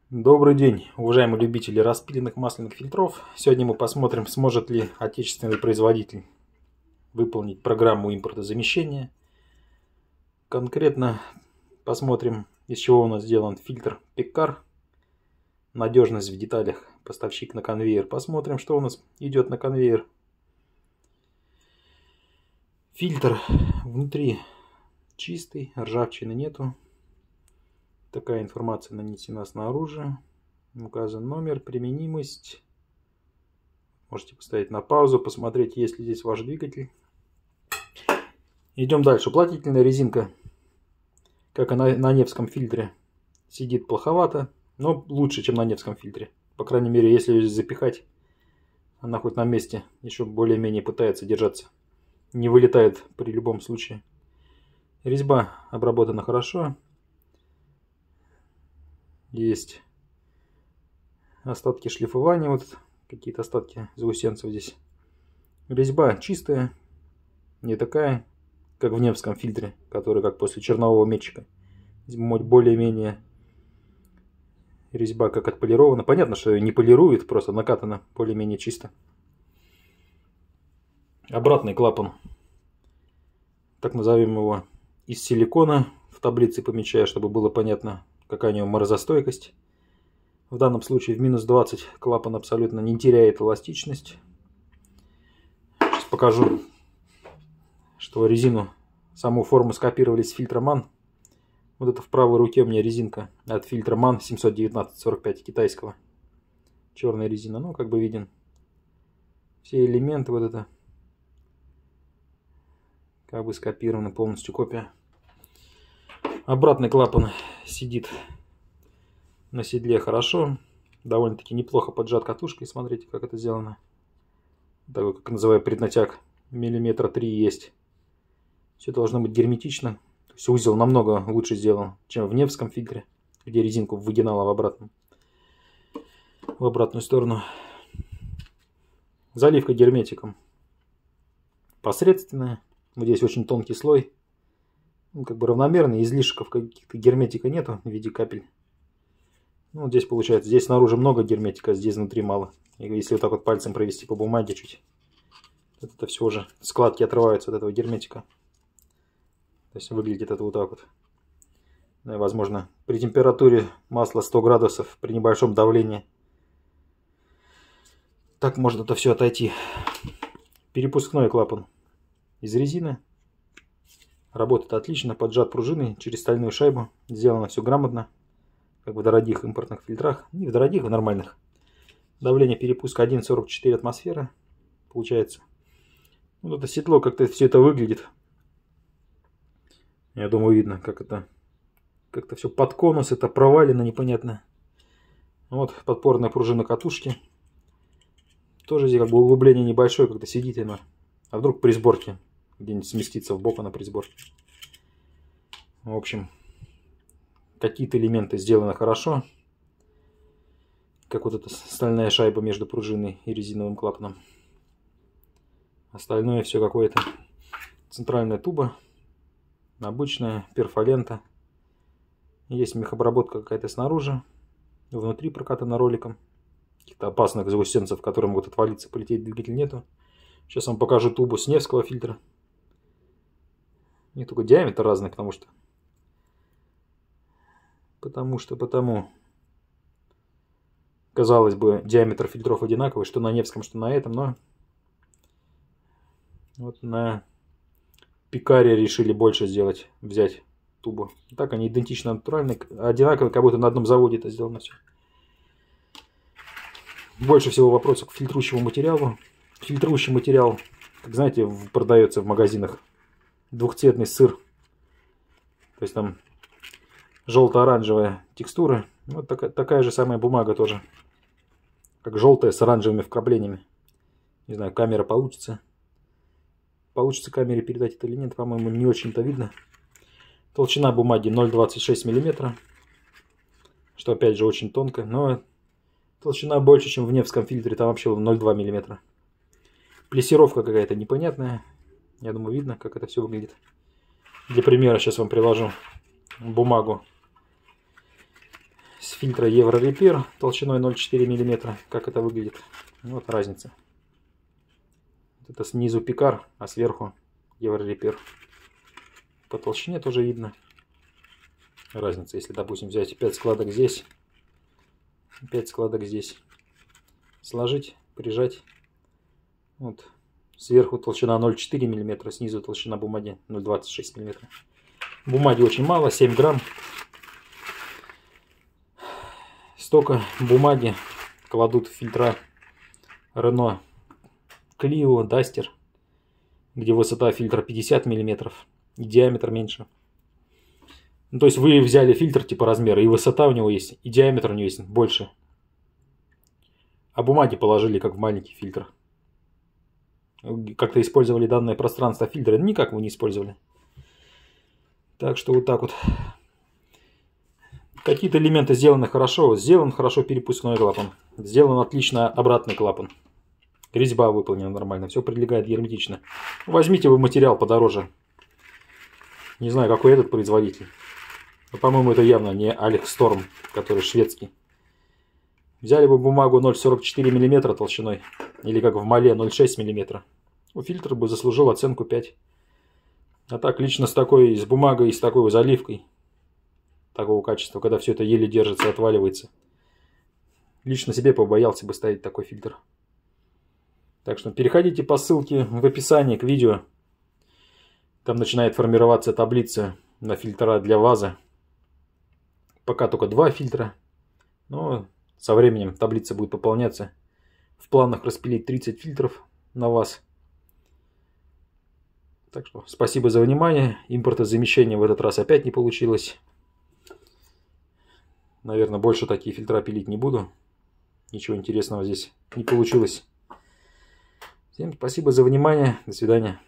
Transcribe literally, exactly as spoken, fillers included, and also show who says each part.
Speaker 1: Добрый день, уважаемые любители распиленных масляных фильтров. Сегодня мы посмотрим, сможет ли отечественный производитель выполнить программу импортозамещения. Конкретно посмотрим, из чего у нас сделан фильтр Peccar. Надежность в деталях, поставщик на конвейер. Посмотрим, что у нас идет на конвейер. Фильтр внутри чистый, ржавчины нету. Такая информация нанесена снаружи. Указан номер, применимость. Можете поставить на паузу, посмотреть, есть ли здесь ваш двигатель. Идем дальше. Уплотнительная резинка, как и на, на Невском фильтре, сидит плоховато, но лучше, чем на Невском фильтре. По крайней мере, если ее запихать, она хоть на месте еще более-менее пытается держаться. Не вылетает при любом случае. Резьба обработана хорошо. Есть остатки шлифования, вот какие-то остатки заусенцев здесь. Резьба чистая, не такая, как в Невском фильтре, который как после чернового метчика. Здесь более-менее резьба как отполирована. Понятно, что ее не полирует, просто накатана более-менее чисто. Обратный клапан, так назовем его, из силикона. В таблице помечаю, чтобы было понятно, какая у него морозостойкость. В данном случае в минус двадцать клапан абсолютно не теряет эластичность. Сейчас покажу, что резину, саму форму скопировали с фильтра ман. Вот это в правой руке у меня резинка от фильтра ман семьсот девятнадцать сорок пять китайского. Черная резина, ну как бы виден. Все элементы, вот это как бы скопированы, полностью копия. Обратный клапан сидит на седле хорошо. Довольно-таки неплохо поджат катушкой. Смотрите, как это сделано. Такой, как называю, преднатяг. Миллиметра три есть. Все должно быть герметично. То есть узел намного лучше сделан, чем в Невском фильтре, где резинку выгинала в обратную, в обратную сторону. Заливка герметиком посредственная. Вот здесь очень тонкий слой. Ну, как бы равномерный, излишков каких-то герметика нету в виде капель. Ну, вот здесь получается, здесь снаружи много герметика, здесь внутри мало. И если вот так вот пальцем провести по бумаге чуть, это все уже складки отрываются от этого герметика. То есть выглядит это вот так вот. Да, и, возможно, при температуре масла сто градусов, при небольшом давлении, так может это все отойти. Перепускной клапан из резины. Работает отлично, поджат пружиной через стальную шайбу. Сделано все грамотно, как в дорогих импортных фильтрах. Не в дорогих, а в нормальных. Давление перепуска один целых сорок четыре атмосферы. Получается. Вот это седло, как-то все это выглядит. Я думаю, видно, как это. Как-то все под конус, это провалено непонятно. Вот подпорная пружина катушки. Тоже здесь как бы углубление небольшое, как-то сидит она. А вдруг при сборке где-нибудь сместиться в бок она при сборке. В общем, какие-то элементы сделаны хорошо. Как вот эта стальная шайба между пружиной и резиновым клапаном. Остальное все какое-то. Центральная туба. Обычная перфолента. Есть мехобработка какая-то снаружи. Внутри прокатана роликом. Каких-то опасных заусенцев, которые могут отвалиться, полететь, двигатель нету. Сейчас вам покажу тубу с Невского фильтра. Не только диаметр разный, потому что... Потому что, потому... Казалось бы, диаметр фильтров одинаковый, что на Невском, что на этом, но... Вот на Пикаре решили больше сделать, взять тубу. Так они идентично натуральные, одинаковые, как будто на одном заводе это сделано все. Больше всего вопросов к фильтрующему материалу. Фильтрующий материал, как знаете, продается в магазинах. Двухцветный сыр. То есть там желто-оранжевая текстура. Вот такая, такая же самая бумага тоже. Как желтая с оранжевыми вкраплениями. Не знаю, камера получится. Получится камере передать это или нет, по-моему, не очень-то видно. Толщина бумаги ноль целых двадцать шесть сотых миллиметра. Что опять же очень тонко. Но толщина больше, чем в Невском фильтре. Там вообще ноль целых два миллиметра. Плессировка какая-то непонятная. Я думаю, видно, как это все выглядит. Для примера сейчас вам приложу бумагу с фильтра Еврорепер толщиной ноль целых четыре десятых миллиметра. Как это выглядит? Вот разница. Это снизу Пикар, а сверху Еврорепер. По толщине тоже видно разница. Если, допустим, взять пять складок здесь, пять складок здесь, сложить, прижать. Вот. Сверху толщина ноль целых четыре десятых миллиметра, снизу толщина бумаги ноль целых двадцать шесть сотых миллиметра. Бумаги очень мало, семь грамм. Столько бумаги кладут в фильтра Renault Clio, Duster, где высота фильтра пятьдесят миллиметров и диаметр меньше. Ну, то есть вы взяли фильтр типа размера, и высота у него есть, и диаметр у него есть больше. А бумаги положили как в маленький фильтр. Как-то использовали данное пространство фильтра? Никак вы не использовали. Так что вот так вот. Какие-то элементы сделаны хорошо. Сделан хорошо перепускной клапан. Сделан отлично обратный клапан. Резьба выполнена нормально. Все прилегает герметично. Возьмите вы материал подороже. Не знаю, какой этот производитель. По-моему, это явно не Альхсторм, который шведский. Взяли бы бумагу ноль целых сорок четыре сотых миллиметра толщиной. Или как в Мале ноль целых шесть десятых миллиметра. Фильтр бы заслужил оценку пять. А так лично с такой, с бумагой и с такой заливкой такого качества, когда все это еле держится, отваливается. Лично себе побоялся бы ставить такой фильтр. Так что переходите по ссылке в описании к видео. Там начинает формироваться таблица на фильтра для вазы. Пока только два фильтра. Но со временем таблица будет пополняться. В планах распилить тридцать фильтров на ваз. Так что спасибо за внимание. Импортозамещение в этот раз опять не получилось. Наверное, больше такие фильтра пилить не буду. Ничего интересного здесь не получилось. Всем спасибо за внимание. До свидания.